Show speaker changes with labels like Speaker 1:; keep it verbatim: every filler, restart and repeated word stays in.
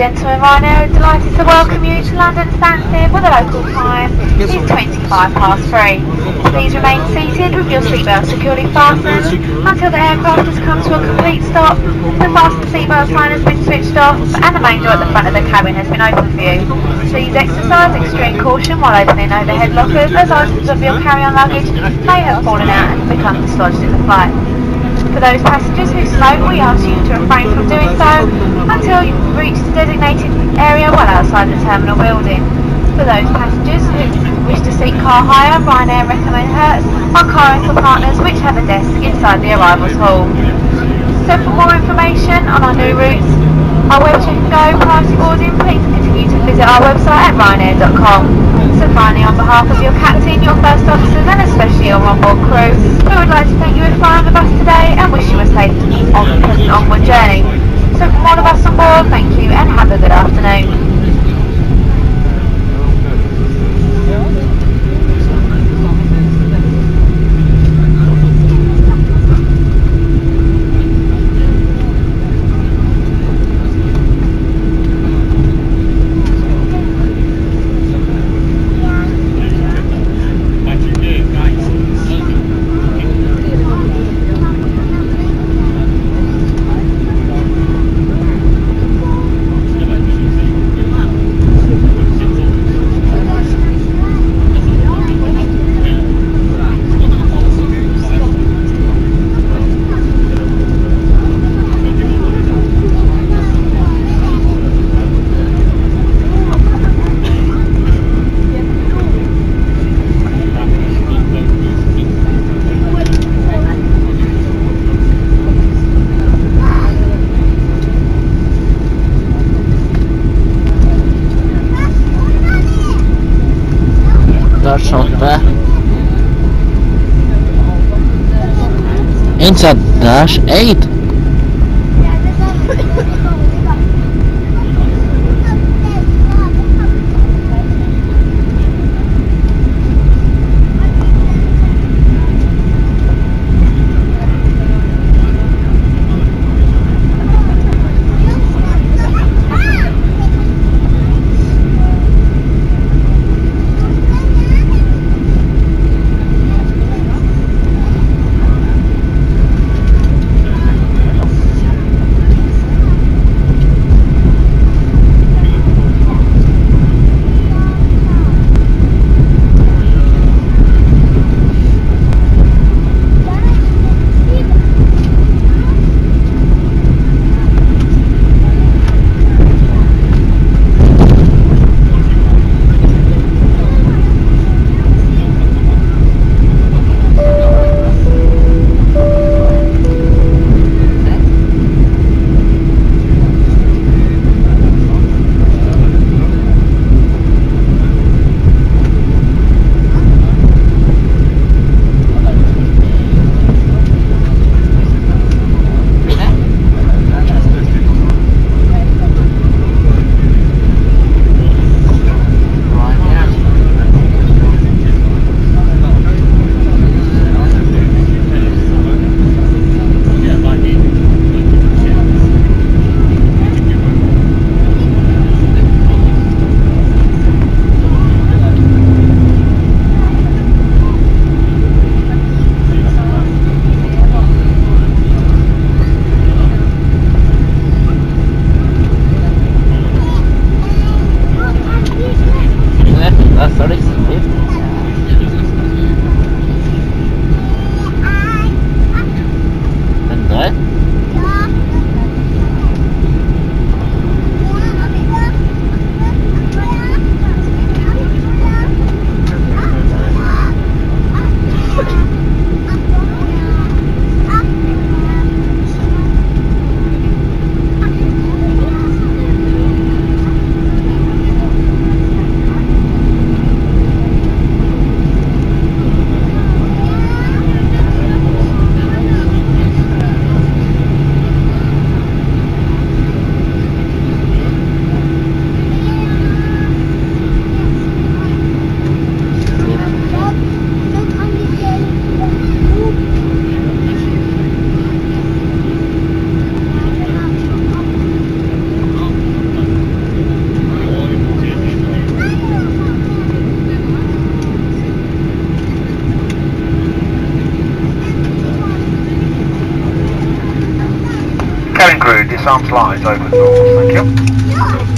Speaker 1: gentlemen, Ryanair are delighted to welcome you to London Stansted with the local time is twenty-five past three. Please remain seated with your seatbelt securely fastened until the aircraft has come to a complete stop, the fasten seatbelt sign has been switched off and the main door at the front of the cabin has been opened for you. Please exercise extreme caution while opening overhead lockers, as items of your carry-on luggage may have fallen out and become dislodged in the flight. For those passengers who smoke, we ask you to refrain from doing so until you reach the designated area well outside the terminal building. For those passengers who wish to seek car hire, Ryanair recommend Hertz, our car rental partners, which have a desk inside the arrivals hall. So for more information on our new routes, our web check and go privacy boarding, please continue to visit our website at ryanair dot com. So finally, on behalf of your captain, your first officers and especially your onboard crew, we would like to thank you for flying with us today and wish you a safe on present onward journey. So from all of us on board, thank you and have a good afternoon.
Speaker 2: Into dash eight.
Speaker 3: cabin crew, disarm slides, open doors, thank you.